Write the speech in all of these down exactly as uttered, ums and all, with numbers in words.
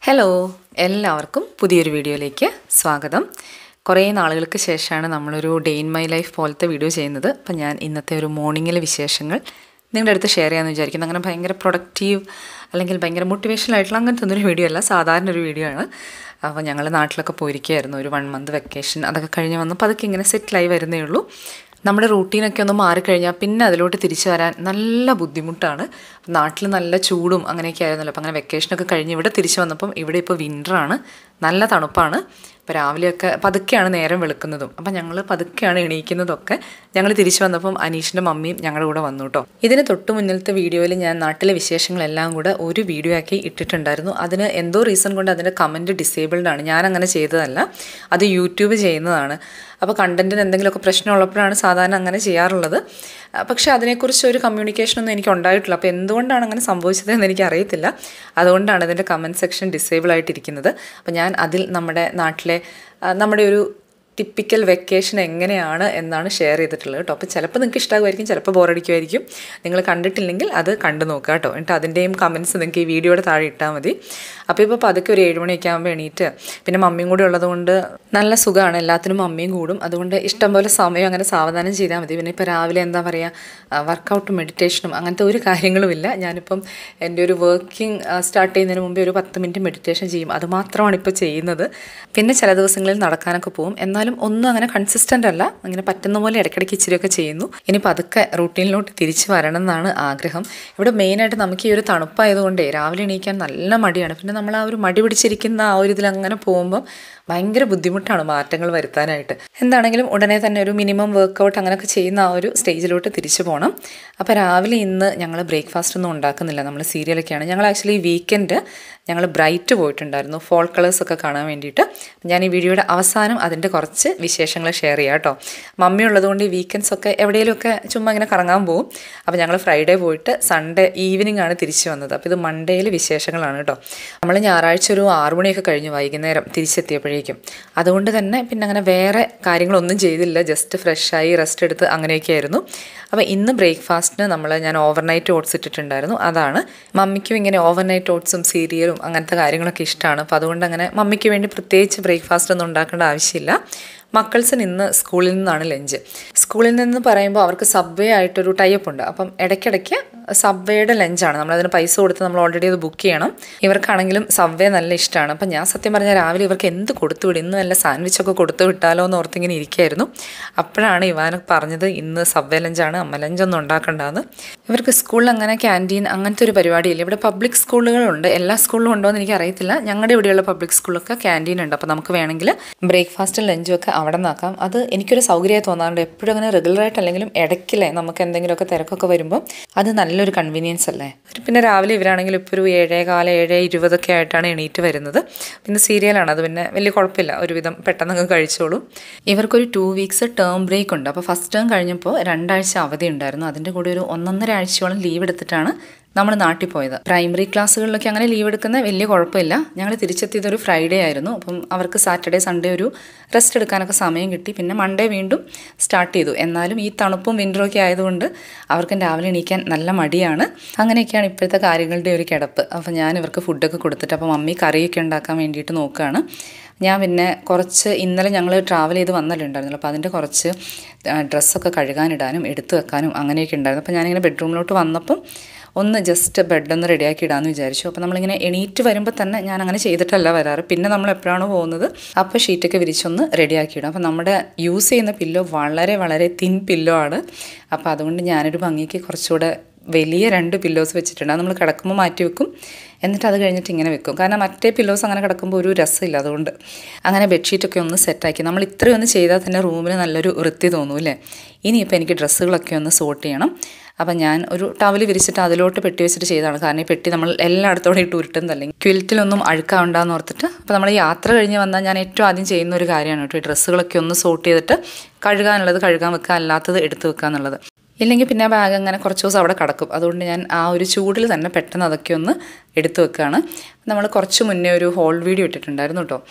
Hello, എല്ലാവർക്കും പുതിയൊരു വീഡിയോയിലേക്ക് സ്വാഗതം. കുറേ നാളുകൾക്ക് ശേഷമാണ് നമ്മളൊരു ഡേ ഇൻ മൈ ലൈഫ് പോലത്തെ വീഡിയോ ചെയ്യുന്നത്. അപ്പം ഞാൻ ഇന്നത്തെ ഒരു മോർണിംഗിലെ വിശേഷങ്ങൾ നിങ്ങളുടെ അടുത്ത് ഷെയർ ചെയ്യാമെന്ന് വിചാരിക്കുന്നു. അങ്ങനെ ഭയങ്കര പ്രൊഡക്റ്റീവ് അല്ലെങ്കിൽ ഭയങ്കര മോട്ടിവേഷണൽ ആയിട്ടുള്ള അങ്ങനത്തെ ഒന്നൊരു വീഡിയോ അല്ല, സാധാരണ ഒരു വീഡിയോ ആണ്. അപ്പോൾ ഞങ്ങൾ നാട്ടിലൊക്കെ പോയിരിക്കുകയായിരുന്നു, ഒരു വൺ മന്ത് വെക്കേഷൻ അതൊക്കെ കഴിഞ്ഞ് വന്നപ്പോൾ അതൊക്കെ ഇങ്ങനെ സെറ്റിലായി വരുന്നേ ഉള്ളൂ. നമ്മുടെ റൂട്ടീനൊക്കെ ഒന്ന് മാറിക്കഴിഞ്ഞാൽ പിന്നെ അതിലോട്ട് തിരിച്ചു വരാൻ നല്ല ബുദ്ധിമുട്ടാണ്. നാട്ടിൽ നല്ല ചൂടും അങ്ങനെയൊക്കെ ആയിരുന്നല്ലോ. അപ്പം അങ്ങനെ വെക്കേഷനൊക്കെ കഴിഞ്ഞ് ഇവിടെ തിരിച്ചു വന്നപ്പം ഇവിടെ ഇപ്പോൾ വിൻ്ററാണ്, നല്ല തണുപ്പാണ്. അപ്പോൾ രാവിലെയൊക്കെ പതുക്കെയാണ് നേരം വെളുക്കുന്നതും. അപ്പം ഞങ്ങൾ പതുക്കെയാണ് എണീക്കുന്നതൊക്കെ. ഞങ്ങൾ തിരിച്ചു വന്നപ്പം അനീഷിൻ്റെ മമ്മിയും ഞങ്ങളുടെ കൂടെ വന്നു കേട്ടോ. ഇതിന് തൊട്ട് മുന്നിലത്തെ വീഡിയോയിൽ ഞാൻ നാട്ടിലെ വിശേഷങ്ങളെല്ലാം കൂടെ ഒരു വീഡിയോ ആക്കി ഇട്ടിട്ടുണ്ടായിരുന്നു. അതിന് എന്തോ റീസൺ കൊണ്ട് അതിൻ്റെ കമൻറ്റ് ഡിസേബിൾഡ് ആണ്. ഞാൻ അങ്ങനെ ചെയ്തതല്ല, അത് യൂട്യൂബ് ചെയ്യുന്നതാണ്. അപ്പോൾ കണ്ടൻറ്റിന് എന്തെങ്കിലുമൊക്കെ പ്രശ്നമുള്ളപ്പോഴാണ് സാധാരണ അങ്ങനെ ചെയ്യാറുള്ളത്. പക്ഷേ അതിനെക്കുറിച്ച് ഒരു കമ്മ്യൂണിക്കേഷനൊന്നും എനിക്ക് ഉണ്ടായിട്ടില്ല. അപ്പോൾ എന്തുകൊണ്ടാണ് അങ്ങനെ സംഭവിച്ചതെന്ന് എനിക്ക് അറിയത്തില്ല. അതുകൊണ്ടാണ് ഇതിൻ്റെ കമൻറ്റ് സെക്ഷൻ ഡിസേബിൾ ആയിട്ടിരിക്കുന്നത്. അപ്പോൾ ഞാൻ അതിൽ നമ്മുടെ നാട്ടിലെ നമ്മുടെ ഒരു ടിപ്പിക്കൽ വെക്കേഷൻ എങ്ങനെയാണ് എന്നാണ് ഷെയർ ചെയ്തിട്ടുള്ളത് കേട്ടോ. അപ്പോൾ ചിലപ്പോൾ നിങ്ങൾക്ക് ഇഷ്ടമാകുമായിരിക്കും, ചിലപ്പോൾ ബോറടിക്കുമായിരിക്കും. നിങ്ങൾ കണ്ടിട്ടില്ലെങ്കിൽ അത് കണ്ടു നോക്കുക കേട്ടോ. എന്നിട്ട് അതിൻ്റെയും കമൻറ്റ്സ് നിങ്ങൾക്ക് ഈ വീഡിയോയുടെ താഴെ ഇട്ടാൽ മതി. അപ്പോൾ ഇപ്പോൾ പതുക്കെ ഒരു ഏഴ് മണിയൊക്കെ ആകുമ്പോൾ എണീറ്റ്, പിന്നെ മമ്മിയും കൂടി ഉള്ളതുകൊണ്ട് നല്ല സുഖമാണ്, എല്ലാത്തിനും മമ്മിയും കൂടും. അതുകൊണ്ട് ഇഷ്ടംപോലെ സമയം അങ്ങനെ സാവധാനം ചെയ്താൽ മതി. പിന്നെ ഇപ്പോൾ രാവിലെ എന്താ പറയുക, വർക്കൗട്ടും മെഡിറ്റേഷനും അങ്ങനത്തെ ഒരു കാര്യങ്ങളുമില്ല. ഞാനിപ്പം എൻ്റെ ഒരു വർക്കിംഗ് സ്റ്റാർട്ട് ചെയ്യുന്നതിന് മുമ്പേ ഒരു പത്ത് മിനിറ്റ് മെഡിറ്റേഷൻ ചെയ്യും, അതുമാത്രമാണ് ഇപ്പോൾ ചെയ്യുന്നത്. പിന്നെ ചില ദിവസങ്ങളിൽ നടക്കാനൊക്കെ പോകും. എന്നാലും ഒന്നും അങ്ങനെ കൺസിസ്റ്റൻ്റ് അല്ല, അങ്ങനെ പറ്റുന്ന പോലെ ഇടയ്ക്കിടയ്ക്ക് ഇച്ചിരിയൊക്കെ ചെയ്യുന്നു. ഇനിയിപ്പോൾ അതൊക്കെ റൂട്ടീനിലോട്ട് തിരിച്ചു വരണം എന്നാണ് ആഗ്രഹം. ഇവിടെ മെയിനായിട്ട് നമുക്ക് ഈ ഒരു തണുപ്പായതുകൊണ്ടേ രാവിലെ എണീക്കാൻ നല്ല മടിയാണ്. പിന്നെ നമ്മൾ ആ ഒരു മടി പിടിച്ചിരിക്കുന്ന ആ ഒരു ഇതിൽ അങ്ങനെ പോകുമ്പം ഭയങ്കര ബുദ്ധിമുട്ടാണ് മാറ്റങ്ങൾ വരുത്താനായിട്ട്. എന്താണെങ്കിലും ഉടനെ തന്നെ ഒരു മിനിമം വർക്കൗട്ട് അങ്ങനെയൊക്കെ ചെയ്യുന്ന ആ ഒരു സ്റ്റേജിലോട്ട് തിരിച്ചു പോകണം. അപ്പോൾ രാവിലെ ഇന്ന് ഞങ്ങൾ ബ്രേക്ക്ഫാസ്റ്റ് ഒന്നും ഉണ്ടാക്കുന്നില്ല, നമ്മൾ സീരിയലൊക്കെയാണ്. ഞങ്ങൾ ആക്ച്വലി വീക്കെൻഡ് ഞങ്ങൾ ബ്രൈറ്റ് പോയിട്ടുണ്ടായിരുന്നു ഫോൾ കളേഴ്സൊക്കെ കാണാൻ വേണ്ടിയിട്ട്. ഞാൻ ഈ വീഡിയോയുടെ അവസാനം അതിൻ്റെ കുറച്ച് വിശേഷങ്ങൾ ഷെയർ ചെയ്യാം കേട്ടോ. മമ്മി ഉള്ളതുകൊണ്ട് ഈ വീക്കെൻഡ്സൊക്കെ എവിടെയെങ്കിലുമൊക്കെ ചുമ്മാ ഇങ്ങനെ കറങ്ങാൻ പോകും. അപ്പോൾ ഞങ്ങൾ ഫ്രൈഡേ പോയിട്ട് സൺഡേ ഈവനിങ് ആണ് തിരിച്ചു വന്നത്. അപ്പോൾ ഇത് മൺഡേയിൽ വിശേഷങ്ങളാണ് കേട്ടോ. നമ്മൾ ഞായറാഴ്ച ഒരു ആറു മണിയൊക്കെ കഴിഞ്ഞു വൈകുന്നേരം തിരിച്ചെത്തിയപ്പോഴേക്കും. അതുകൊണ്ട് തന്നെ പിന്നെ അങ്ങനെ വേറെ കാര്യങ്ങളൊന്നും ചെയ്തില്ല, ജസ്റ്റ് ഫ്രഷായി റെസ്റ്റ് എടുത്ത് അങ്ങനെയൊക്കെ ആയിരുന്നു. അപ്പോൾ ഇന്ന് ബ്രേക്ക്ഫാസ്റ്റിന് നമ്മൾ ഞാൻ ഓവർനൈറ്റ് ഓട്സ് ഇട്ടിട്ടുണ്ടായിരുന്നു. അതാണ് മമ്മിക്കും ഇങ്ങനെ ഓവർനൈറ്റ് ഓട്സും സീരിയലും അങ്ങനത്തെ കാര്യങ്ങളൊക്കെ ഇഷ്ടമാണ്. അപ്പോൾ അതുകൊണ്ട് അങ്ങനെ മമ്മിക്ക് വേണ്ടി പ്രത്യേകിച്ച് ബ്രേക്ക്ഫാസ്റ്റ് ഒന്നും ഉണ്ടാക്കേണ്ട ആവശ്യമില്ല. മക്കൾസിന് ഇന്ന് സ്കൂളിൽ നിന്നാണ് ലഞ്ച്. സ്കൂളിൽ നിന്ന് പറയുമ്പോൾ അവർക്ക് സബ്വേ ആയിട്ടൊരു ടൈപ്പ് ഉണ്ട്. അപ്പം ഇടയ്ക്കിടയ്ക്ക് സബ്വേയുടെ ലഞ്ചാണ്, നമ്മളതിന് പൈസ കൊടുത്ത് നമ്മൾ ഓൾറെഡി അത് ബുക്ക് ചെയ്യണം. ഇവർക്കാണെങ്കിലും സബ്വേ നല്ല ഇഷ്ടമാണ്. അപ്പം ഞാൻ സത്യം പറഞ്ഞാൽ രാവിലെ ഇവർക്ക് എന്ത് കൊടുത്തു വിടും, ഇന്ന് വല്ല സാൻഡ്വിച്ചൊക്കെ കൊടുത്തു വിട്ടാലോ എന്ന് ഓർത്തിങ്ങനെ ഇരിക്കുകയായിരുന്നു. അപ്പോഴാണ് ഇവാനൊക്കെ പറഞ്ഞത് ഇന്ന് സബ്വേ ലഞ്ചാണ്, അമ്മ ലഞ്ചൊന്നും ഉണ്ടാക്കണ്ടെന്ന്. ഇവർക്ക് സ്കൂളിൽ അങ്ങനെ ക്യാൻറ്റീൻ അങ്ങനത്തെ ഒരു പരിപാടിയില്ല. ഇവിടെ പബ്ലിക് സ്കൂളുകളുണ്ട്, എല്ലാ സ്കൂളിലും ഉണ്ടോ എന്ന് എനിക്ക് അറിയത്തില്ല. ഞങ്ങളുടെ ഇവിടെയുള്ള പബ്ലിക് സ്കൂളിലൊക്കെ ക്യാൻറ്റീൻ ഉണ്ട്. അപ്പോൾ നമുക്ക് വേണമെങ്കിൽ ബ്രേക്ക്ഫാസ്റ്റും ലഞ്ചും ഒക്കെ അവിടെ നിന്നാക്കാം. അത് എനിക്കൊരു സൗകര്യമായി തോന്നാറുണ്ട്. എപ്പോഴും അങ്ങനെ റെഗുലറായിട്ടല്ലെങ്കിലും ഇടയ്ക്കില്ലേ നമുക്ക് എന്തെങ്കിലുമൊക്കെ തിരക്കൊക്കെ വരുമ്പോൾ അത് നല്ലൊരു കൺവീനിയൻസ് അല്ലേ. പിന്നെ രാവിലെ ഇവരാണെങ്കിൽ ഇപ്പോൾ ഒരു ഏഴേ കാല ഏഴ് ഇരുപതൊക്കെ ആയിട്ടാണ് എണീറ്റ് വരുന്നത്. പിന്നെ സീരിയലാണ്, അത് പിന്നെ വലിയ കുഴപ്പമില്ല, ഒരുവിധം പെട്ടെന്നൊക്കെ കഴിച്ചോളും. ഇവർക്കൊരു ടു വീക്സ് ടേം ബ്രേക്ക് ഉണ്ട്. അപ്പോൾ ഫസ്റ്റ് ടേം കഴിഞ്ഞപ്പോൾ രണ്ടാഴ്ച അവധി ഉണ്ടായിരുന്നു. അതിൻ്റെ കൂടെ ഒരു ഒന്നൊന്നര ആഴ്ചയോളം ലീവ് എടുത്തിട്ടാണ് നമ്മൾ നാട്ടിൽ പോയത്. പ്രൈമറി ക്ലാസ്സുകളിലൊക്കെ അങ്ങനെ ലീവ് എടുക്കുന്ന വലിയ കുഴപ്പമില്ല. ഞങ്ങൾ തിരിച്ചെത്തിയത് ഒരു ഫ്രൈഡേ ആയിരുന്നു. അപ്പം അവർക്ക് സാറ്റർഡേ സൺഡേ ഒരു റെസ്റ്റ് എടുക്കാനൊക്കെ സമയം കിട്ടി. പിന്നെ മൺഡേ വീണ്ടും സ്റ്റാർട്ട് ചെയ്തു. എന്നാലും ഈ തണുപ്പും വിൻ്ററൊക്കെ ആയതുകൊണ്ട് അവർക്ക് രാവിലെ എണീക്കാൻ നല്ല മടിയാണ്. അങ്ങനെയൊക്കെയാണ് ഇപ്പോഴത്തെ കാര്യങ്ങളുടെ ഒരു കിടപ്പ്. അപ്പോൾ ഞാൻ ഇവർക്ക് ഫുഡൊക്കെ കൊടുത്തിട്ട് അപ്പോൾ മമ്മി കറിയൊക്കെ ഉണ്ടാക്കാൻ വേണ്ടിയിട്ട് നോക്കുകയാണ്. ഞാൻ പിന്നെ കുറച്ച് ഇന്നലെ ഞങ്ങൾ ട്രാവൽ ചെയ്ത് വന്നല്ലേ ഉണ്ടായിരുന്നല്ലോ, അപ്പോൾ അതിൻ്റെ കുറച്ച് ഡ്രസ്സൊക്കെ കഴുകാനിടാനും എടുത്തു വെക്കാനും അങ്ങനെയൊക്കെ ഉണ്ടായിരുന്നു. അപ്പോൾ ഞാനിങ്ങനെ ബെഡ്റൂമിലോട്ട് വന്നപ്പം ഒന്ന് ജസ്റ്റ് ബെഡൊന്ന് റെഡിയാക്കി ഇടാമെന്ന് വിചാരിച്ചു. അപ്പോൾ നമ്മളിങ്ങനെ എണീറ്റ് വരുമ്പോൾ തന്നെ ഞാൻ അങ്ങനെ ചെയ്തിട്ടല്ല വരാറ്. പിന്നെ നമ്മൾ എപ്പോഴാണോ പോകുന്നത് അപ്പോൾ ഷീറ്റൊക്കെ വിരിച്ചൊന്ന് റെഡിയാക്കി ഇടാം. അപ്പോൾ നമ്മുടെ യൂസ് ചെയ്യുന്ന പില്ലോ വളരെ വളരെ തിൻ പില്ലോ ആണ്. അപ്പോൾ അതുകൊണ്ട് ഞാനൊരു ഭംഗിക്ക് കുറച്ചുകൂടെ വലിയ രണ്ട് പില്ലോസ് വെച്ചിട്ടുണ്ട്. അത് നമ്മൾ കിടക്കുമ്പോൾ മാറ്റി വെക്കും, എന്നിട്ട് അത് കഴിഞ്ഞിട്ട് ഇങ്ങനെ വെക്കും. കാരണം മറ്റേ പില്ലോസ് അങ്ങനെ കിടക്കുമ്പോൾ ഒരു രസമില്ല. അതുകൊണ്ട് അങ്ങനെ ബെഡ്ഷീറ്റൊക്കെ ഒന്ന് സെറ്റാക്കി. നമ്മൾ ഇത്രയൊന്ന് ചെയ്താൽ തന്നെ റൂമിന് നല്ലൊരു വൃത്തി തോന്നും അല്ലേ. ഇനിയിപ്പോൾ എനിക്ക് ഡ്രസ്സുകളൊക്കെ ഒന്ന് സോർട്ട് ചെയ്യണം. അപ്പം ഞാൻ ഒരു ടവൽ വിരിച്ചിട്ട് അതിലോട്ട് പെട്ടി വെച്ചിട്ട് ചെയ്തതാണ്. കാരണം ഈ പെട്ടി നമ്മൾ എല്ലായിടത്തോടെ ഇട്ട് ഉരുട്ടുന്നതല്ലെങ്കിൽ ക്വിൽറ്റിലൊന്നും അഴുക്കാവുണ്ടാന്ന് ഓർത്തിട്ട്. അപ്പോൾ നമ്മൾ യാത്ര കഴിഞ്ഞ് വന്നാൽ ഞാൻ ഏറ്റവും ആദ്യം ചെയ്യുന്ന ഒരു കാര്യമാണ് കേട്ടോ, ഈ ഡ്രസ്സുകളൊക്കെ ഒന്ന് സോർട്ട് ചെയ്തിട്ട് കഴുകാനുള്ളത് കഴുകാൻ വെക്കുക, അല്ലാത്തത് എടുത്ത് വെക്കുക എന്നുള്ളത്. ഇല്ലെങ്കിൽ പിന്നെ ആ ബാഗ് അങ്ങനെ കുറച്ച് ദിവസം അവിടെ കിടക്കും. അതുകൊണ്ട് ഞാൻ ആ ഒരു ചൂടിൽ തന്നെ പെട്ടെന്ന് അതൊക്കെ ഒന്ന് എടുത്തു വെക്കുകയാണ്. നമ്മൾ കുറച്ച് മുന്നേ ഒരു ഹോൾ വീഡിയോ ഇട്ടിട്ടുണ്ടായിരുന്നു കേട്ടോ.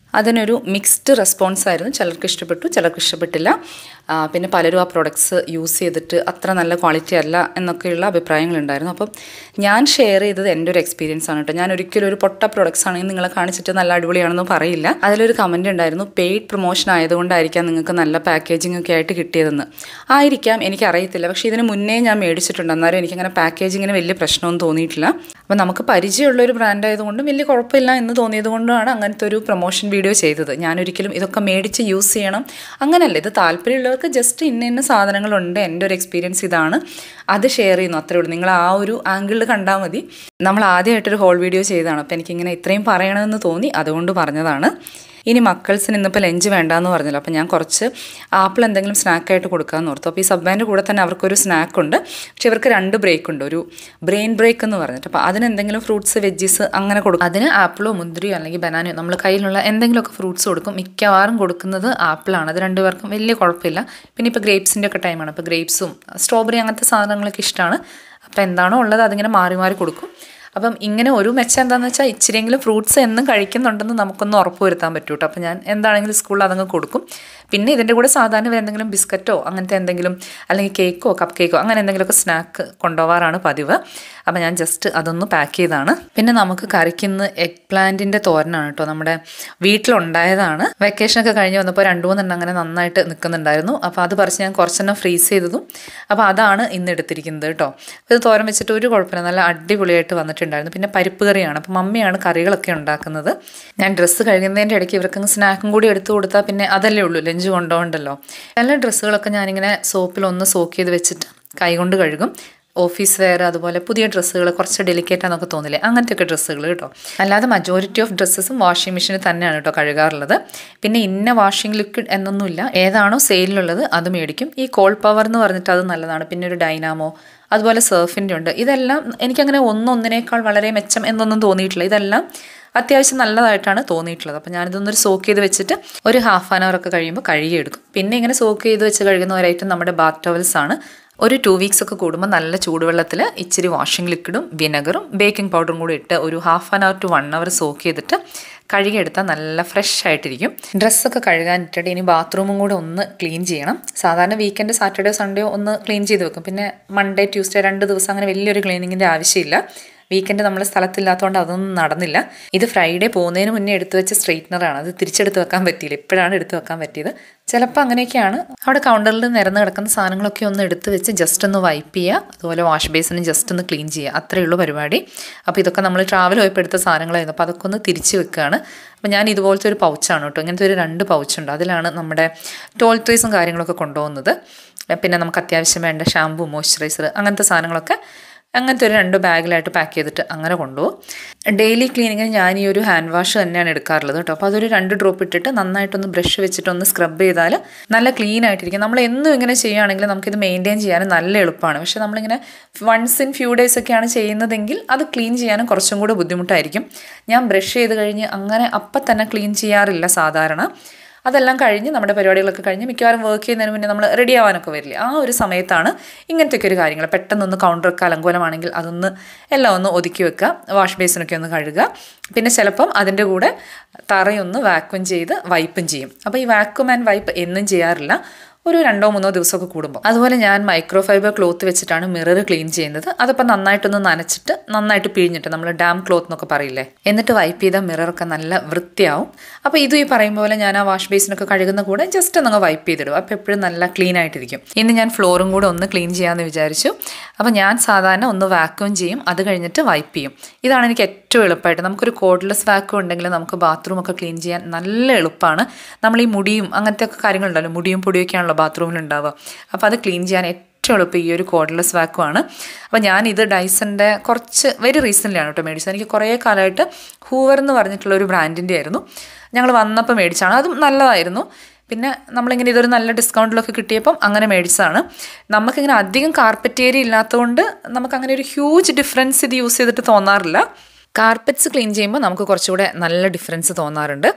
അതിനൊരു മിക്സ്ഡ് റെസ്പോൺസ് ആയിരുന്നു. ചിലർക്ക് ഇഷ്ടപ്പെട്ടു, ചിലർക്ക് ഇഷ്ടപ്പെട്ടില്ല. പിന്നെ പലരും ആ പ്രൊഡക്ട്സ് യൂസ് ചെയ്തിട്ട് അത്ര നല്ല ക്വാളിറ്റി അല്ല എന്നൊക്കെയുള്ള അഭിപ്രായങ്ങളുണ്ടായിരുന്നു. അപ്പം ഞാൻ ഷെയർ ചെയ്തത് എൻ്റെ ഒരു എക്സ്പീരിയൻസ് ആണ് കേട്ടോ. ഞാൻ ഒരിക്കലും ഒരു പൊട്ട പ്രൊഡക്ട്സ് ആണെങ്കിൽ നിങ്ങളെ കാണിച്ചിട്ട് നല്ല അടിപൊളിയാണെന്ന് പറയില്ല. അതിലൊരു കമൻറ്റ് ഉണ്ടായിരുന്നു, പെയ്ഡ് പ്രൊമോഷൻ ആയതുകൊണ്ടായിരിക്കാം നിങ്ങൾക്ക് നല്ല പാക്കേജിംഗ് ഒക്കെ ആയിട്ട് കിട്ടിയതെന്ന്. ആയിരിക്കാം, എനിക്കറിയത്തില്ല. പക്ഷേ ഇതിന് മുന്നേ ഞാൻ മേടിച്ചിട്ടുണ്ട്, എന്നാലും എനിക്കങ്ങനെ പാക്കേജിങ്ങിന് വലിയ പ്രശ്നമൊന്നും തോന്നിയിട്ടില്ല. അപ്പം നമുക്ക് പരിചയമുള്ള ഒരു ബ്രാൻഡ് ആയതുകൊണ്ടും വലിയ കുഴപ്പമില്ല എന്ന് തോന്നിയത് കൊണ്ടാണ് അങ്ങനത്തെ ഒരു പ്രൊമോഷൻ വീഡിയോ ചെയ്തത്. ഞാനൊരിക്കലും ഇതൊക്കെ മേടിച്ച് യൂസ് ചെയ്യണം അങ്ങനല്ല. ഇത് താല്പര്യമുള്ളവർക്ക് ജസ്റ്റ് ഇന്ന ഇന്ന സാധനങ്ങളുണ്ട്, എൻ്റെ ഒരു എക്സ്പീരിയൻസ് ഇതാണ്, അത് ഷെയർ ചെയ്യുന്നു, അത്രേ ഉള്ളൂ. നിങ്ങൾ ആ ഒരു ആംഗിളിൽ കണ്ടാൽ മതി. നമ്മൾ ആദ്യമായിട്ടൊരു ഹോൾ വീഡിയോ ചെയ്തതാണ്, അപ്പോൾ എനിക്കിങ്ങനെ ഇത്രയും പറയണമെന്ന് തോന്നി, അതുകൊണ്ട് പറഞ്ഞതാണ്. ഇനി മക്കൾസിന് ഇന്നിപ്പോൾ ലഞ്ച് വേണ്ടാന്ന് പറഞ്ഞല്ലോ, അപ്പോൾ ഞാൻ കുറച്ച് ആപ്പിൾ എന്തെങ്കിലും സ്നാക്കായിട്ട് കൊടുക്കാമെന്ന് ഓർത്തു. അപ്പോൾ ഈ സബ്വേൻ്റെ കൂടെ തന്നെ അവർക്കൊരു സ്നാക്കുണ്ട്, പക്ഷെ ഇവർക്ക് രണ്ട് ബ്രേക്ക് ഉണ്ട്, ഒരു ബ്രെയിൻ ബ്രേക്ക് എന്ന് പറഞ്ഞിട്ട്. അപ്പോൾ അതിന് എന്തെങ്കിലും ഫ്രൂട്ട്സ് വെജീസ് അങ്ങനെ കൊടുക്കും. അതിന് ആപ്പിളോ മുന്തിരിയോ അല്ലെങ്കിൽ ബനാനയോ നമ്മൾ കയ്യിലുള്ള എന്തെങ്കിലുമൊക്കെ ഫ്രൂട്ട്സ് കൊടുക്കും. മിക്കവാറും കൊടുക്കുന്നത് ആപ്പിളാണ്. അത് രണ്ടുപേർക്കും വലിയ കുഴപ്പമില്ല. പിന്നെ ഇപ്പോൾ ഗ്രേപ്സിൻ്റെ ഒക്കെ ടൈമാണ്, അപ്പോൾ ഗ്രേപ്സും സ്ട്രോബെറി അങ്ങനത്തെ സാധനങ്ങളൊക്കെ ഇഷ്ടമാണ്. അപ്പോൾ എന്താണോ ഉള്ളത് അതിങ്ങനെ മാറി മാറി കൊടുക്കും. അപ്പം ഇങ്ങനെ ഒരു മെച്ചം എന്താണെന്ന് വെച്ചാൽ ഇച്ചിരിയെങ്കിലും ഫ്രൂട്ട്സ് എന്നും കഴിക്കുന്നുണ്ടെന്ന് നമുക്കൊന്ന് ഉറപ്പ് വരുത്താൻ പറ്റും കേട്ടോ. അപ്പോൾ ഞാൻ എന്താണെങ്കിലും സ്കൂളിൽ അതങ്ങ് കൊടുക്കും. പിന്നെ ഇതിൻ്റെ കൂടെ സാധാരണ എന്തെങ്കിലും ബിസ്ക്കറ്റോ അങ്ങനത്തെ എന്തെങ്കിലും അല്ലെങ്കിൽ കേക്കോ കപ്പ് കേക്കോ അങ്ങനെ എന്തെങ്കിലുമൊക്കെ സ്നാക്ക് കൊണ്ടുപോകാറാണ് പതിവ്. അപ്പോൾ ഞാൻ ജസ്റ്റ് അതൊന്ന് പാക്ക് ചെയ്താണ്. പിന്നെ നമുക്ക് കറിക്കുന്ന എഗ് പ്ലാന്റിൻ്റെ തോരനാണ് കേട്ടോ. നമ്മുടെ വീട്ടിലുണ്ടായതാണ്. വെക്കേഷനൊക്കെ കഴിഞ്ഞ് വന്നപ്പോൾ രണ്ട് മൂന്നെണ്ണം അങ്ങനെ നന്നായിട്ട് നിൽക്കുന്നുണ്ടായിരുന്നു. അപ്പോൾ അത് പറിച്ച് ഞാൻ കുറച്ചെണ്ണം ഫ്രീസ് ചെയ്തതും. അപ്പോൾ അതാണ് ഇന്ന് എടുത്തിരിക്കുന്നത് കേട്ടോ. അപ്പോൾ ഇത് തോരൻ വെച്ചിട്ട് ഒരു കുഴപ്പമില്ല, നല്ല അടിപൊളിയായിട്ട് വന്നിട്ടുണ്ടായിരുന്നു. പിന്നെ പരിപ്പ് കറിയാണ്. അപ്പോൾ മമ്മിയാണ് കറികളൊക്കെ ഉണ്ടാക്കുന്നത്. ഞാൻ ഡ്രസ്സ് കഴുകുന്നതിൻ്റെ ഇടയ്ക്ക് ഇവർക്കങ്ങ് സ്നാക്കും കൂടി എടുത്തു കൊടുത്താൽ പിന്നെ അതല്ലേ ഉള്ളൂ, ലഞ്ച് കൊണ്ടുപോകണ്ടല്ലോ. എല്ലാ ഡ്രസ്സുകളൊക്കെ ഞാനിങ്ങനെ സോപ്പിലൊന്ന് സോക്ക് ചെയ്ത് വെച്ചിട്ട് കൈകൊണ്ട് കഴുകും. ഓഫീസ് വെയർ, അതുപോലെ പുതിയ ഡ്രസ്സുകൾ കുറച്ച് ഡെലിക്കേറ്റ് ആണെന്നൊക്കെ തോന്നില്ലേ, അങ്ങനത്തെയൊക്കെ ഡ്രസ്സുകൾ കേട്ടോ. അല്ലാതെ മജോറിറ്റി ഓഫ് ഡ്രസ്സസും വാഷിംഗ് മെഷീനിൽ തന്നെയാണ് കേട്ടോ കഴുകാറുള്ളത്. പിന്നെ ഇന്ന വാഷിംഗ് ലിക്വിഡ് എന്നൊന്നുമില്ല, ഏതാണോ സെയിലുള്ളത് അത് മേടിക്കും. ഈ കോൾ പവർ എന്ന് പറഞ്ഞിട്ട് അത് നല്ലതാണ്. പിന്നെ ഒരു ഡൈനാമോ, അതുപോലെ സർഫിൻ്റെ ഉണ്ട്. ഇതെല്ലാം എനിക്കങ്ങനെ ഒന്നൊന്നിനേക്കാൾ വളരെ മെച്ചം എന്നൊന്നും തോന്നിയിട്ടില്ല. ഇതെല്ലാം അത്യാവശ്യം നല്ലതായിട്ടാണ് തോന്നിയിട്ടുള്ളത്. അപ്പോൾ ഞാനിതൊന്നൊരു സോക്ക് ചെയ്ത് വെച്ചിട്ട് ഒരു ഹാഫ് ആൻ അവർ ഒക്കെ കഴിയുമ്പോൾ കഴുകിയെടുക്കും. പിന്നെ ഇങ്ങനെ സോക്ക് ചെയ്ത് വെച്ച് കഴുകുന്ന ഒരൈറ്റം നമ്മുടെ ബാത്ത് ടവൽസ് ആണ്. ഒരു ടു വീക്സ് ഒക്കെ കൂടുമ്പോൾ നല്ല ചൂടുവെള്ളത്തിൽ ഇച്ചിരി വാഷിംഗ് ലിക്വിഡും വിനെഗറും ബേക്കിംഗ് പൗഡറും കൂടി ഇട്ട് ഒരു half an hour to one hour soak ചെയ്തിട്ട് കഴുകിയെടുത്താൽ നല്ല ഫ്രഷ് ആയിട്ടിരിക്കും. ഡ്രസ്സൊക്കെ കഴുകാനിട്ടിട്ട് ഇനി ബാത്റൂമും കൂടെ ഒന്ന് ക്ലീൻ ചെയ്യണം. സാധാരണ വീക്കെൻഡ് സാറ്റർഡേ സൺഡേ ഒന്ന് ക്ലീൻ ചെയ്ത് വെക്കും. പിന്നെ മൺഡേ ട്യൂസ്ഡേ രണ്ട് ദിവസം അങ്ങനെ വലിയൊരു ക്ലീനിങ്ങിൻ്റെ ആവശ്യമില്ല. വീക്കെൻഡ് നമ്മൾ സ്ഥലത്തില്ലാത്തതുകൊണ്ട് അതൊന്നും നടന്നില്ല. ഇത് ഫ്രൈഡേ പോകുന്നതിന് മുന്നേ എടുത്തു വെച്ച സ്ട്രെയിറ്റ്നറാണ്. അത് തിരിച്ചെടുത്ത് വെക്കാൻ പറ്റിയില്ല, ഇപ്പോഴാണ് എടുത്ത് വെക്കാൻ പറ്റിയത്. ചിലപ്പോൾ അങ്ങനെയൊക്കെയാണ്. അവിടെ കൗണ്ടറിൽ നിരന്ന് കിടക്കുന്ന സാധനങ്ങളൊക്കെ ഒന്ന് എടുത്ത് വെച്ച് ജസ്റ്റ് ഒന്ന് വൈപ്പ് ചെയ്യുക, അതുപോലെ വാഷ് ബേസിന് ജസ്റ്റ് ഒന്ന് ക്ലീൻ ചെയ്യുക, അത്രയേ ഉള്ളൂ പരിപാടി. അപ്പോൾ ഇതൊക്കെ നമ്മൾ ട്രാവൽ പോയപ്പോൾ എടുത്ത സാധനങ്ങളായിരുന്നു. അപ്പോൾ അതൊക്കെ ഒന്ന് തിരിച്ച് വെക്കുകയാണ്. അപ്പോൾ ഞാൻ ഇതുപോലത്തെ ഒരു പൗച്ചാണ് കേട്ടോ. ഇങ്ങനത്തെ ഒരു രണ്ട് പൗച്ചുണ്ട്. അതിലാണ് നമ്മുടെ ടോയ്ലറ്ററീസും കാര്യങ്ങളൊക്കെ കൊണ്ടുപോകുന്നത്. പിന്നെ നമുക്ക് അത്യാവശ്യം വേണ്ട ഷാമ്പു, മോയ്സ്ചറൈസർ അങ്ങനത്തെ സാധനങ്ങളൊക്കെ അങ്ങനത്തെ ഒരു രണ്ട് ബാഗിലായിട്ട് പാക്ക് ചെയ്തിട്ട് അങ്ങനെ കൊണ്ടുപോകും. ഡെയിലി ക്ലീനിങ്ങിന് ഞാൻ ഈ ഒരു ഹാൻഡ് വാഷ് തന്നെയാണ് എടുക്കാറുള്ളത് കേട്ടോ. അപ്പോൾ അതൊരു രണ്ട് ഡ്രോപ്പ് ഇട്ടിട്ട് നന്നായിട്ടൊന്ന് ബ്രഷ് വെച്ചിട്ടൊന്ന് സ്ക്രബ് ചെയ്താൽ നല്ല ക്ലീൻ ആയിട്ടിരിക്കും. നമ്മൾ എന്നും ഇങ്ങനെ ചെയ്യുകയാണെങ്കിൽ നമുക്കിത് മെയിൻറ്റെയിൻ ചെയ്യാനും നല്ല എളുപ്പമാണ്. പക്ഷേ നമ്മളിങ്ങനെ വൺസ് ഇൻ ഫ്യൂ ഡേയ്സ് ഒക്കെയാണ് ചെയ്യുന്നതെങ്കിൽ അത് ക്ലീൻ ചെയ്യാനും കുറച്ചും കൂടെ ബുദ്ധിമുട്ടായിരിക്കും. ഞാൻ ബ്രഷ് ചെയ്ത് കഴിഞ്ഞ് അങ്ങനെ അപ്പം തന്നെ ക്ലീൻ ചെയ്യാറില്ല സാധാരണ. അതെല്ലാം കഴിഞ്ഞ് നമ്മുടെ പരിപാടികളൊക്കെ കഴിഞ്ഞ് മിക്കവാറും വർക്ക് ചെയ്യുന്നതിന് മുന്നേ നമ്മൾ റെഡി ആവാനൊക്കെ വരില്ലേ, ആ ഒരു സമയത്താണ് ഇങ്ങനത്തെയൊക്കെ ഒരു കാര്യങ്ങൾ. പെട്ടെന്നൊന്ന് കൗണ്ടറൊക്കെ അലങ്കോലമാണെങ്കിൽ അതൊന്ന് എല്ലാം ഒന്ന് ഒതുക്കി വെക്കുക, വാഷ് ബേസിനൊക്കെ ഒന്ന് കഴുകുക. പിന്നെ ചിലപ്പം അതിൻ്റെ കൂടെ തറയൊന്ന് വാക്വം ചെയ്ത് വൈപ്പും ചെയ്യും. അപ്പോൾ ഈ വാക്വം ആൻഡ് വൈപ്പ് എന്നും ചെയ്യാറില്ല, ഒരു രണ്ടോ മൂന്നോ ദിവസമൊക്കെ കൂടുമ്പോൾ. അതുപോലെ ഞാൻ മൈക്രോ ഫൈബർ ക്ലോത്ത് വെച്ചിട്ടാണ് മിറർ ക്ലീൻ ചെയ്യുന്നത്. അതപ്പോൾ നന്നായിട്ടൊന്ന് നനച്ചിട്ട് നന്നായിട്ട് പിഴിഞ്ഞിട്ട്, നമ്മൾ ഡാം ക്ലോത്ത് എന്നൊക്കെ പറയില്ലേ, എന്നിട്ട് വൈപ്പ് ചെയ്ത മിററൊക്കെ നല്ല വൃത്തിയാവും. അപ്പോൾ ഇതും ഈ പറയും പോലെ ഞാൻ ആ വാഷ് ബേസിനൊക്കെ കഴുകുന്ന കൂടെ ജസ്റ്റ് ഒന്ന് വൈപ്പ് ചെയ്തിടും. അപ്പോൾ എപ്പോഴും നല്ല ക്ലീൻ ആയിട്ടിരിക്കും. ഇന്ന് ഞാൻ ഫ്ലോറും കൂടെ ഒന്ന് ക്ലീൻ ചെയ്യാമെന്ന് വിചാരിച്ചു. അപ്പോൾ ഞാൻ സാധാരണ ഒന്ന് വാക്യൂം ചെയ്യും, അത് കഴിഞ്ഞിട്ട് വൈപ്പ് ചെയ്യും. ഇതാണ് എനിക്ക് ഏറ്റവും എളുപ്പമായിട്ട്. നമുക്കൊരു കോഡ്ലെസ് വാക്യൂം ഉണ്ടെങ്കിൽ നമുക്ക് ബാത്റൂമൊക്കെ ക്ലീൻ ചെയ്യാൻ നല്ല എളുപ്പമാണ്. നമ്മൾ ഈ മുടിയും അങ്ങനത്തെ ഒക്കെ കാര്യങ്ങളുണ്ടല്ലോ, മുടിയും പൊടിയൊക്കെയാണല്ലോ ബാത്റൂമിൽ ഉണ്ടാവുക. അപ്പോൾ അത് ക്ലീൻ ചെയ്യാൻ ഏറ്റവും എളുപ്പം ഈ ഒരു കോഡ്ലെസ് വാക്യൂമാണ്. അപ്പോൾ ഞാനിത് ഡൈസൻ്റെ കുറച്ച് വെരി റീസെൻ്റ്ലിയാണ് കേട്ടോ മേടിച്ചത്. എനിക്ക് കുറേ കാലമായിട്ട് ഹൂവർ എന്ന് പറഞ്ഞിട്ടുള്ള ഒരു ബ്രാൻഡിൻ്റെ ആയിരുന്നു. ഞങ്ങൾ വന്നപ്പോൾ മേടിച്ചാണ്, അതും നല്ലതായിരുന്നു. പിന്നെ നമ്മളിങ്ങനെ ഇതൊരു നല്ല ഡിസ്കൗണ്ടിലൊക്കെ കിട്ടിയപ്പം അങ്ങനെ മേടിച്ചതാണ്. നമുക്കിങ്ങനെ അധികം കാർപ്പറ്റ് ഏരിയ ഇല്ലാത്തതുകൊണ്ട് നമുക്കങ്ങനെ ഒരു ഹ്യൂജ് ഡിഫറൻസ് ഇത് യൂസ് ചെയ്തിട്ട് തോന്നാറില്ല. കാർപ്പറ്റ്സ് ക്ലീൻ ചെയ്യുമ്പോൾ നമുക്ക് കുറച്ചുകൂടെ നല്ല ഡിഫറൻസ് തോന്നാറുണ്ട്.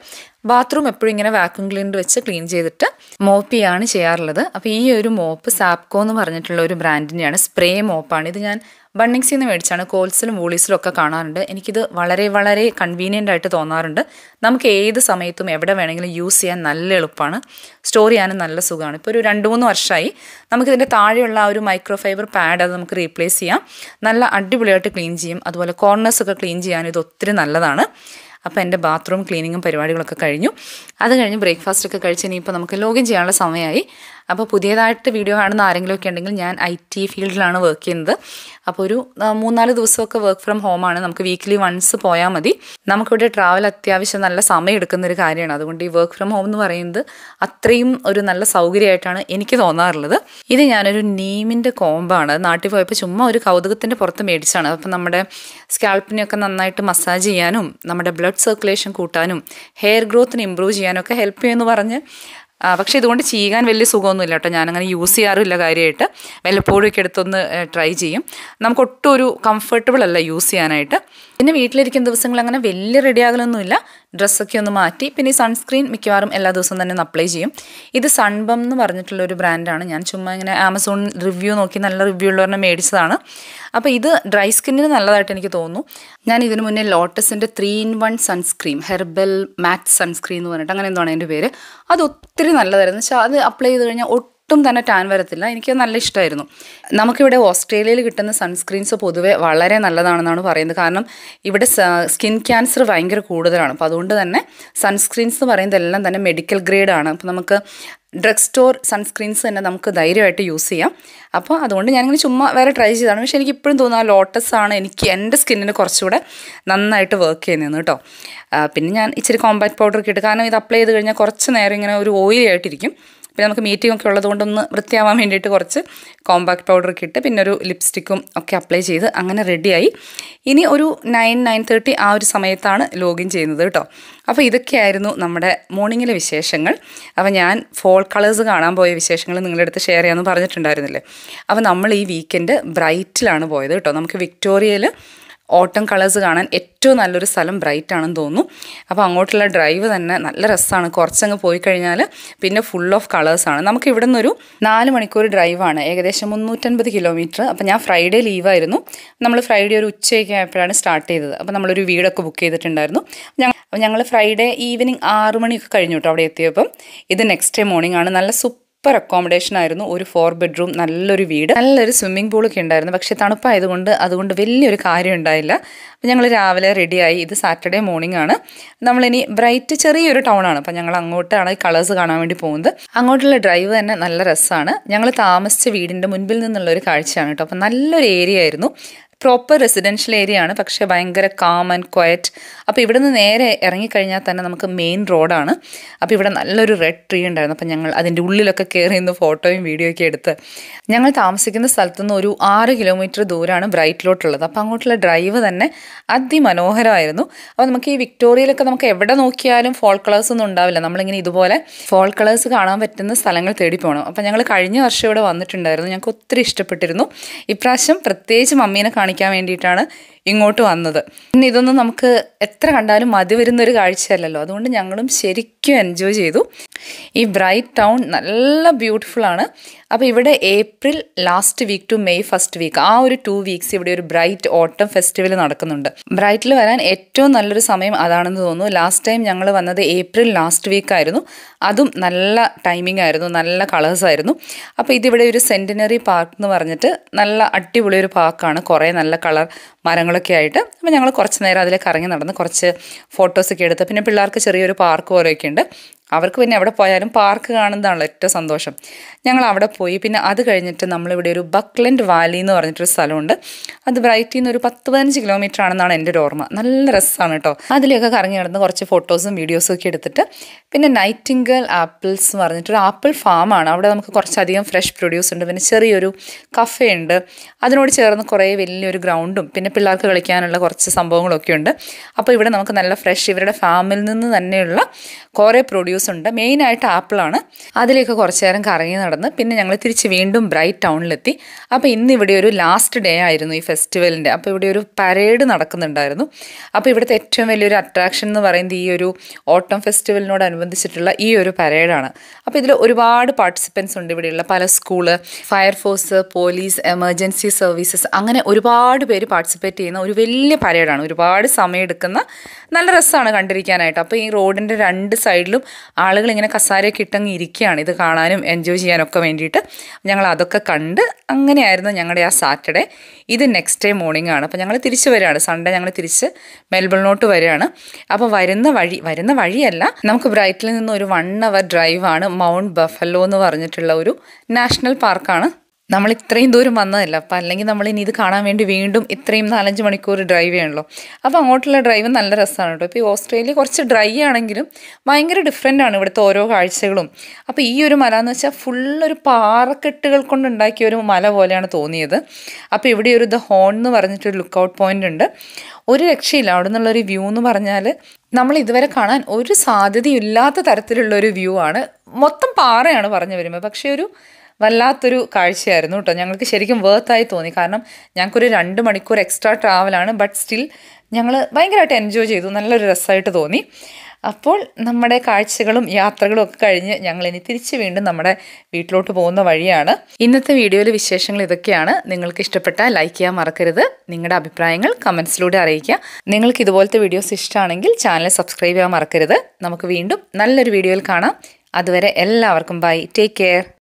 ബാത്റൂം എപ്പോഴും ഇങ്ങനെ വാക്യൂം ക്ലീനർ വെച്ച് ക്ലീൻ ചെയ്തിട്ട് മോപ്പ് ചെയ്യാണ് ചെയ്യാറുള്ളത്. അപ്പോൾ ഈ ഒരു മോപ്പ് സാപ്കോ എന്ന് പറഞ്ഞിട്ടുള്ള ഒരു ബ്രാൻഡിൻ്റെയാണ്, സ്പ്രേ മോപ്പാണ്. ഇത് ഞാൻ ബണ്ണിങ്സിൽ നിന്ന് മേടിച്ചാണ്. കോൾസിലും വൂളീസിലും ഒക്കെ കാണാറുണ്ട്. എനിക്കിത് വളരെ വളരെ കൺവീനിയൻ്റ് ആയിട്ട് തോന്നാറുണ്ട്. നമുക്ക് ഏത് സമയത്തും എവിടെ വേണമെങ്കിലും യൂസ് ചെയ്യാൻ നല്ല എളുപ്പമാണ്, സ്റ്റോർ ചെയ്യാനും നല്ല സുഖമാണ്. ഇപ്പോൾ ഒരു രണ്ട് മൂന്ന് വർഷമായി നമുക്കിതിൻ്റെ താഴെയുള്ള ആ ഒരു മൈക്രോ ഫൈബർ പാഡ് അത് നമുക്ക് റീപ്ലേസ് ചെയ്യാം. നല്ല അടിപൊളിയായിട്ട് ക്ലീൻ ചെയ്യും. അതുപോലെ കോർണേഴ്സൊക്കെ ക്ലീൻ ചെയ്യാൻ ഇത് ഒത്തിരി നല്ലതാണ്. അപ്പോൾ എൻ്റെ ബാത്റൂം ക്ലീനിങ്ങും പരിപാടികളൊക്കെ കഴിഞ്ഞു. അത് കഴിഞ്ഞ് ബ്രേക്ക്ഫാസ്റ്റൊക്കെ കഴിച്ച് ഇനിയിപ്പോൾ നമുക്ക് ലോഗിൻ ചെയ്യാനുള്ള സമയമായി. അപ്പോൾ പുതിയതായിട്ട് വീഡിയോ കാണുന്ന ആരെങ്കിലുമൊക്കെ ഉണ്ടെങ്കിൽ ഞാൻ ഐ ടി ഫീൽഡിലാണ് വർക്ക് ചെയ്യുന്നത്. അപ്പോൾ ഒരു മൂന്നാല് ദിവസമൊക്കെ വർക്ക് ഫ്രം ഹോമാണ്. നമുക്ക് വീക്ക്ലി വൺസ് പോയാൽ മതി. നമുക്കിവിടെ ട്രാവൽ അത്യാവശ്യം നല്ല സമയം എടുക്കുന്നൊരു കാര്യമാണ്. അതുകൊണ്ട് ഈ വർക്ക് ഫ്രം ഹോം എന്ന് പറയുന്നത് അത്രയും ഒരു നല്ല സൗകര്യമായിട്ടാണ് എനിക്ക് തോന്നാറുള്ളത്. ഇത് ഞാനൊരു നീമിൻ്റെ കോമ്പാണ്. നാട്ടിൽ പോയപ്പോൾ ചുമ്മാ ഒരു കൗതുകത്തിൻ്റെ പുറത്ത് മേടിച്ചാണ്. അപ്പം നമ്മുടെ സ്കാൽപ്പിനെയൊക്കെ നന്നായിട്ട് മസാജ് ചെയ്യാനും നമ്മുടെ ബ്ലഡ് സർക്കുലേഷൻ കൂട്ടാനും ഹെയർ ഗ്രോത്തിന് ഇമ്പ്രൂവ് ചെയ്യാനൊക്കെ ഹെൽപ്പ് ചെയ്യുമെന്ന് പറഞ്ഞ്, പക്ഷേ ഇതുകൊണ്ട് ചെയ്യാൻ വലിയ സുഖമൊന്നുമില്ല കേട്ടോ. ഞാനങ്ങനെ യൂസ് ചെയ്യാറില്ല കാര്യമായിട്ട്. വല്ലപ്പോഴും ഒക്കെ എടുത്തൊന്ന് ട്രൈ ചെയ്യും. നമുക്ക് ഒട്ടും ഒരു കംഫർട്ടബിൾ അല്ല യൂസ് ചെയ്യാനായിട്ട്. പിന്നെ വീട്ടിലിരിക്കുന്ന ദിവസങ്ങൾ അങ്ങനെ വലിയ റെഡി ആകലൊന്നുമില്ല. ഡ്രസ്സൊക്കെ ഒന്ന് മാറ്റി പിന്നെ ഈ സൺസ്ക്രീൻ മിക്കവാറും എല്ലാ ദിവസവും തന്നെ ഒന്ന് അപ്ലൈ ചെയ്യും. ഇത് സൺബം എന്ന് പറഞ്ഞിട്ടുള്ള ഒരു ബ്രാൻഡാണ്. ഞാൻ ചുമ്മാ ഇങ്ങനെ ആമസോൺ റിവ്യൂ നോക്കി നല്ല റിവ്യൂ ഉള്ളവരെ മേടിച്ചതാണ്. അപ്പോൾ ഇത് ഡ്രൈ സ്കിന്നിന് നല്ലതായിട്ട് എനിക്ക് തോന്നുന്നു. ഞാൻ ഇതിന് മുന്നേ ലോട്ടസിൻ്റെ three in one sunscreen, herbal matte sunscreen എന്ന് പറഞ്ഞിട്ട് അങ്ങനെ എന്താണ് അതിൻ്റെ പേര്, അത് ഒത്തിരി നല്ലതായിരുന്നു. വെച്ചാൽ അത് അപ്ലൈ ചെയ്ത് കഴിഞ്ഞാൽ ഒട്ടും തന്നെ ടാൻ വരത്തില്ല. എനിക്ക് നല്ല ഇഷ്ടമായിരുന്നു. നമുക്കിവിടെ ഓസ്ട്രേലിയയിൽ കിട്ടുന്ന സൺസ്ക്രീൻസ് പൊതുവെ വളരെ നല്ലതാണെന്നാണ് പറയുന്നത്. കാരണം ഇവിടെ സ്കിൻ ക്യാൻസർ ഭയങ്കര കൂടുതലാണ്. അപ്പോൾ അതുകൊണ്ട് തന്നെ സൺസ്ക്രീൻസ് എന്ന് പറയുന്നത് എല്ലാം തന്നെ മെഡിക്കൽ ഗ്രേഡാണ്. അപ്പോൾ നമുക്ക് ഡ്രഗ് സ്റ്റോർ സൺസ്ക്രീൻസ് തന്നെ നമുക്ക് ധൈര്യമായിട്ട് യൂസ് ചെയ്യാം. അപ്പോൾ അതുകൊണ്ട് ഞാനിങ്ങനെ ചുമ്മാ വേറെ ട്രൈ ചെയ്തതാണ്. പക്ഷേ എനിക്ക് ഇപ്പോഴും തോന്നുന്നു ആ ലോട്ടസ് ആണ് എനിക്ക് എൻ്റെ സ്കിന്നിന് കുറച്ചുകൂടെ നന്നായിട്ട് വർക്ക് ചെയ്യുന്നതെന്ന് കേട്ടോ. പിന്നെ ഞാൻ ഇച്ചിരി കോമ്പാക്ട് പൗഡർ ഒക്കെ ഇട്ട്, കാരണം ഇത് അപ്ലൈ ചെയ്ത് കഴിഞ്ഞാൽ കുറച്ച് നേരം ഇങ്ങനെ ഒരു ഓയിലി ആയിട്ടിരിക്കും. പിന്നെ നമുക്ക് മീറ്റിംഗ് ഒക്കെ ഉള്ളത് കൊണ്ടൊന്ന് വൃത്തിയാവാൻ വേണ്ടിയിട്ട് കുറച്ച് കോമ്പാക്ട് പൗഡറൊക്കെ ഇട്ട് പിന്നെ ഒരു ലിപ്സ്റ്റിക്കും ഒക്കെ അപ്ലൈ ചെയ്ത് അങ്ങനെ റെഡിയായി. ഇനി ഒരു നയൻ നയൻ തേർട്ടി ആ ഒരു സമയത്താണ് ലോഗിൻ ചെയ്യുന്നത് കേട്ടോ. അപ്പോൾ ഇതൊക്കെയായിരുന്നു നമ്മുടെ മോർണിംഗിലെ വിശേഷങ്ങൾ. അപ്പോൾ ഞാൻ ഫോൾ കളേഴ്സ് കാണാൻ പോയ വിശേഷങ്ങൾ നിങ്ങളുടെ അടുത്ത് ഷെയർ ചെയ്യാമെന്ന് പറഞ്ഞിട്ടുണ്ടായിരുന്നില്ലേ. അപ്പോൾ നമ്മൾ ഈ വീക്കെൻഡ് ബ്രൈറ്റിലാണ് പോയത് കേട്ടോ. നമുക്ക് വിക്ടോറിയയിൽ ഓട്ടം കളേഴ്സ് കാണാൻ ഏറ്റവും നല്ലൊരു സ്ഥലം ബ്രൈറ്റ് ആണെന്ന് തോന്നുന്നു. അപ്പോൾ അങ്ങോട്ടുള്ള ഡ്രൈവ് തന്നെ നല്ല രസമാണ്. കുറച്ചങ്ങ് പോയി കഴിഞ്ഞാൽ പിന്നെ ഫുൾ ഓഫ് കളേഴ്സാണ്. നമുക്ക് ഇവിടെ നിന്നൊരു നാല് മണിക്കൂർ ഡ്രൈവാണ്, ഏകദേശം മുന്നൂറ്റൻപത് കിലോമീറ്റർ. അപ്പോൾ ഞാൻ ഫ്രൈഡേ ലീവായിരുന്നു. നമ്മൾ ഫ്രൈഡേ ഒരു ഉച്ചയൊക്കെ ആയപ്പോഴാണ് സ്റ്റാർട്ട് ചെയ്തത്. അപ്പോൾ നമ്മളൊരു വീടൊക്കെ ബുക്ക് ചെയ്തിട്ടുണ്ടായിരുന്നു. ഞങ്ങൾ ഞങ്ങൾ ഫ്രൈഡേ ഈവനിങ് ആറ് മണിയൊക്കെ കഴിഞ്ഞു കേട്ടോ അവിടെ എത്തിയപ്പം. ഇത് നെക്സ്റ്റ് ഡേ മോർണിംഗ് ആണ്. നല്ല സൂപ്പർ സൂപ്പർ അക്കോമഡേഷൻ ആയിരുന്നു. ഒരു ഫോർ ബെഡ്റൂം നല്ലൊരു വീട്, നല്ലൊരു സ്വിമ്മിംഗ് പൂളൊക്കെ ഉണ്ടായിരുന്നു. പക്ഷേ തണുപ്പായതുകൊണ്ട് അതുകൊണ്ട് വലിയൊരു കാര്യം ഉണ്ടായില്ല. അപ്പം ഞങ്ങൾ രാവിലെ റെഡിയായി. ഇത് സാറ്റർഡേ മോർണിംഗ് ആണ്. നമ്മളിനി ബ്രൈറ്റ് ചെറിയൊരു ടൗൺ ആണ്. അപ്പം ഞങ്ങൾ അങ്ങോട്ടാണ് ഈ കളേഴ്സ് കാണാൻ വേണ്ടി പോകുന്നത്. അങ്ങോട്ടുള്ള ഡ്രൈവ് തന്നെ നല്ല രസമാണ്. ഞങ്ങൾ താമസിച്ച വീടിൻ്റെ മുൻപിൽ നിന്നുള്ളൊരു കാഴ്ചയാണ് കേട്ടോ. അപ്പം നല്ലൊരു ഏരിയ ആയിരുന്നു. പ്രോപ്പർ റെസിഡൻഷ്യൽ ഏരിയ ആണ്, പക്ഷേ ഭയങ്കര കാം ആൻഡ് ക്വയറ്റ്. അപ്പോൾ ഇവിടെ നിന്ന് നേരെ ഇറങ്ങിക്കഴിഞ്ഞാൽ തന്നെ നമുക്ക് മെയിൻ റോഡാണ്. അപ്പോൾ ഇവിടെ നല്ലൊരു റെഡ് ട്രീ ഉണ്ടായിരുന്നു. അപ്പോൾ ഞങ്ങൾ അതിൻ്റെ ഉള്ളിലൊക്കെ കയറി നിന്ന് ഫോട്ടോയും വീഡിയോ ഒക്കെ എടുത്ത് ഞങ്ങൾ താമസിക്കുന്ന സ്ഥലത്തുനിന്ന് ഒരു ആറ് കിലോമീറ്റർ ദൂരമാണ് ബ്രൈറ്റിലോട്ടുള്ളത്. അപ്പോൾ അങ്ങോട്ടുള്ള ഡ്രൈവ് തന്നെ അതിമനോഹരമായിരുന്നു. അപ്പോൾ നമുക്ക് ഈ വിക്ടോറിയയിലൊക്കെ നമുക്ക് എവിടെ നോക്കിയാലും ഫോൾ കളേഴ്സ് ഒന്നും ഉണ്ടാവില്ല. നമ്മളിങ്ങനെ ഇതുപോലെ ഫോൾ കളേഴ്സ് കാണാൻ പറ്റുന്ന സ്ഥലങ്ങൾ തേടി പോകണം. അപ്പോൾ ഞങ്ങൾ കഴിഞ്ഞ വർഷം ഇവിടെ വന്നിട്ടുണ്ടായിരുന്നു. ഞങ്ങൾക്ക് ഒത്തിരി ഇഷ്ടപ്പെട്ടിരുന്നു. ഇപ്രാവശ്യം പ്രത്യേകിച്ച് മമ്മീനെ കാണിക്കാൻ വേണ്ടിയിട്ടാണ് ഇങ്ങോട്ട് വന്നത്. പിന്നെ ഇതൊന്നും നമുക്ക് എത്ര കണ്ടാലും മതി വരുന്നൊരു കാഴ്ചയല്ലല്ലോ. അതുകൊണ്ട് ഞങ്ങളും ശരിക്കും എൻജോയ് ചെയ്തു. ഈ ബ്രൈറ്റ് ടൗൺ നല്ല ബ്യൂട്ടിഫുൾ ആണ്. അപ്പോൾ ഇവിടെ April last week to May first week ആ ഒരു ടു വീക്സ് ഇവിടെ ഒരു ബ്രൈറ്റ് ഓട്ടം ഫെസ്റ്റിവൽ നടക്കുന്നുണ്ട്. ബ്രൈറ്റിൽ വരാൻ ഏറ്റവും നല്ലൊരു സമയം അതാണെന്ന് തോന്നുന്നു. ലാസ്റ്റ് ടൈം ഞങ്ങൾ വന്നത് ഏപ്രിൽ ലാസ്റ്റ് വീക്കായിരുന്നു. അതും നല്ല ടൈമിംഗ് ആയിരുന്നു, നല്ല കളേഴ്സായിരുന്നു. അപ്പോൾ ഇതിവിടെ ഒരു സെൻറ്റിനറി പാർക്ക് എന്ന് പറഞ്ഞിട്ട് നല്ല അടിപൊളി ഒരു പാർക്കാണ്. കുറേ നല്ല കളർ മരങ്ങളൊക്കെ ആയിട്ട്. അപ്പോൾ ഞങ്ങൾ കുറച്ച് നേരം അതിലേക്ക് ഇറങ്ങി നടന്ന് കുറച്ച് ഫോട്ടോസൊക്കെ എടുത്ത്, പിന്നെ പിള്ളേർക്ക് ചെറിയൊരു പാർക്ക് പോലെയൊക്കെ ഉണ്ട്. അവർക്ക് പിന്നെ എവിടെ പോയാലും പാർക്ക് കാണുന്നതാണല്ലോ ഏറ്റവും സന്തോഷം. ഞങ്ങൾ അവിടെ പോയി. പിന്നെ അത് കഴിഞ്ഞിട്ട് നമ്മളിവിടെ ഒരു ബക്ക്ലൻഡ് വാലി എന്ന് പറഞ്ഞിട്ടൊരു സ്ഥലമുണ്ട്. അത് ബ്രൈറ്റിൽ നിന്ന് ഒരു പത്ത് പതിനഞ്ച് കിലോമീറ്റർ ആണെന്നാണ് എൻ്റെ ഒരു ഓർമ്മ. നല്ല രസമാണ് കേട്ടോ. അതിലേക്ക് കറങ്ങി നടന്ന് കുറച്ച് ഫോട്ടോസും വീഡിയോസും ഒക്കെ എടുത്തിട്ട് പിന്നെ നൈറ്റിംഗൽ ആപ്പിൾസ് എന്ന് പറഞ്ഞിട്ടൊരു ആപ്പിൾ ഫാമാണ്. അവിടെ നമുക്ക് കുറച്ചധികം ഫ്രഷ് പ്രൊഡ്യൂസ് ഉണ്ട്. പിന്നെ ചെറിയൊരു കഫേ ഉണ്ട്. അതിനോട് ചേർന്ന് കുറേ വലിയൊരു ഗ്രൗണ്ടും പിന്നെ പിള്ളേർക്ക് കളിക്കാനുള്ള കുറച്ച് സംഭവങ്ങളൊക്കെ ഉണ്ട്. അപ്പോൾ ഇവിടെ നമുക്ക് നല്ല ഫ്രഷ് ഇവരുടെ ഫാമിൽ നിന്ന് തന്നെയുള്ള കുറേ പ്രൊഡ്യൂസ് ഫ്രൂട്ട്സ് ഉണ്ട്, മെയിനായിട്ട് ആപ്പിളാണ്. അതിലേക്ക് കുറച്ച് നേരം കറങ്ങി നടന്ന് പിന്നെ ഞങ്ങൾ തിരിച്ച് വീണ്ടും ബ്രൈറ്റ് ടൗണിലെത്തി. അപ്പോൾ ഇന്ന് ഇവിടെ ഒരു ലാസ്റ്റ് ഡേ ആയിരുന്നു ഈ ഫെസ്റ്റിവലിൻ്റെ. അപ്പോൾ ഇവിടെ ഒരു പരേഡ് നടക്കുന്നുണ്ടായിരുന്നു. അപ്പോൾ ഇവിടുത്തെ ഏറ്റവും വലിയൊരു അട്രാക്ഷൻ എന്ന് പറയുന്നത് ഈ ഒരു ഓട്ടം ഫെസ്റ്റിവലിനോടനുബന്ധിച്ചിട്ടുള്ള ഈ ഒരു പരേഡാണ്. അപ്പോൾ ഇതിൽ ഒരുപാട് പാർട്ടിസിപ്പൻസ് ഉണ്ട്. ഇവിടെയുള്ള പല school, fire force, police, emergency services, അങ്ങനെ ഒരുപാട് പേര് പാർട്ടിസിപ്പേറ്റ് ചെയ്യുന്ന ഒരു വലിയ പരേഡാണ്. ഒരുപാട് സമയമെടുക്കുന്ന നല്ല രസമാണ് കണ്ടിരിക്കാനായിട്ട്. അപ്പോൾ ഈ റോഡിൻ്റെ രണ്ട് സൈഡിലും ആളുകൾ ഇങ്ങനെ കസാരയൊക്കെ ഇട്ടങ്ങ് ഇരിക്കുകയാണ് ഇത് കാണാനും എൻജോയ് ചെയ്യാനൊക്കെ വേണ്ടിയിട്ട്. ഞങ്ങൾ അതൊക്കെ കണ്ട് അങ്ങനെയായിരുന്നു ഞങ്ങളുടെ ആ സാറ്റർഡേ. ഇത് നെക്സ്റ്റ് ഡേ മോർണിംഗ് ആണ്. അപ്പോൾ ഞങ്ങൾ തിരിച്ച് വരികയാണ്. സൺഡേ ഞങ്ങൾ തിരിച്ച് മെൽബണിലോട്ട് വരികയാണ്. അപ്പോൾ വരുന്ന വഴി വരുന്ന വഴിയല്ല നമുക്ക് ബ്രൈറ്റിൽ നിന്ന് ഒരു വൺ അവർ ഡ്രൈവാണ് മൗണ്ട് ബഫലോ എന്ന് പറഞ്ഞിട്ടുള്ള ഒരു നാഷണൽ പാർക്കാണ്. നമ്മൾ ഇത്രയും ദൂരം വന്നതല്ല, അപ്പം അല്ലെങ്കിൽ നമ്മൾ ഇനി ഇത് കാണാൻ വേണ്ടി വീണ്ടും ഇത്രയും നാലഞ്ച് മണിക്കൂർ ഡ്രൈവ് ചെയ്യണമല്ലോ. അപ്പോൾ അങ്ങോട്ടുള്ള ഡ്രൈവ് നല്ല രസമാണ് കേട്ടോ. ഇപ്പോൾ ഈ ഓസ്ട്രേലിയ കുറച്ച് ഡ്രൈ ആണെങ്കിലും ഭയങ്കര ഡിഫറെൻ്റ് ആണ് ഇവിടുത്തെ ഓരോ കാഴ്ചകളും. അപ്പോൾ ഈ ഒരു മല എന്ന് വെച്ചാൽ ഫുള്ളൊരു പാറക്കെട്ടുകൾ കൊണ്ടുണ്ടാക്കിയ ഒരു മല പോലെയാണ് തോന്നിയത്. അപ്പോൾ ഇവിടെ ഒരു ദ ഹോൺ എന്ന് പറഞ്ഞിട്ടൊരു ലുക്ക് ഔട്ട് പോയിൻ്റ് ഉണ്ട്. ഒരു രക്ഷയില്ല. അവിടെ നിന്നുള്ളൊരു വ്യൂ എന്ന് പറഞ്ഞാൽ നമ്മൾ ഇതുവരെ കാണാൻ ഒരു സാധ്യതയില്ലാത്ത തരത്തിലുള്ളൊരു വ്യൂ ആണ്. മൊത്തം പാറയാണ് പറഞ്ഞു വരുമ്പോൾ, പക്ഷേ ഒരു വല്ലാത്തൊരു കാഴ്ചയായിരുന്നു കേട്ടോ. ഞങ്ങൾക്ക് ശരിക്കും വേർത്തായി തോന്നി. കാരണം ഞങ്ങൾക്കൊരു രണ്ട് മണിക്കൂർ എക്സ്ട്രാ ട്രാവലാണ്, ബട്ട് സ്റ്റിൽ ഞങ്ങൾ ഭയങ്കരമായിട്ട് എൻജോയ് ചെയ്തു. നല്ലൊരു രസമായിട്ട് തോന്നി. അപ്പോൾ നമ്മുടെ കാഴ്ചകളും യാത്രകളും ഒക്കെ കഴിഞ്ഞ് ഞങ്ങൾ ഇനി തിരിച്ച് വീണ്ടും നമ്മുടെ വീട്ടിലോട്ട് പോകുന്ന വഴിയാണ്. ഇന്നത്തെ വീഡിയോയിലെ വിശേഷങ്ങൾ ഇതൊക്കെയാണ്. നിങ്ങൾക്ക് ഇഷ്ടപ്പെട്ടാൽ ലൈക്ക് ചെയ്യാൻ മറക്കരുത്. നിങ്ങളുടെ അഭിപ്രായങ്ങൾ കമൻസിലൂടെ അറിയിക്കുക. നിങ്ങൾക്ക് ഇതുപോലത്തെ വീഡിയോസ് ഇഷ്ടമാണെങ്കിൽ ചാനൽ സബ്സ്ക്രൈബ് ചെയ്യാൻ മറക്കരുത്. നമുക്ക് വീണ്ടും നല്ലൊരു വീഡിയോയിൽ കാണാം. അതുവരെ എല്ലാവർക്കും ബൈ, ടേക്ക് കെയർ.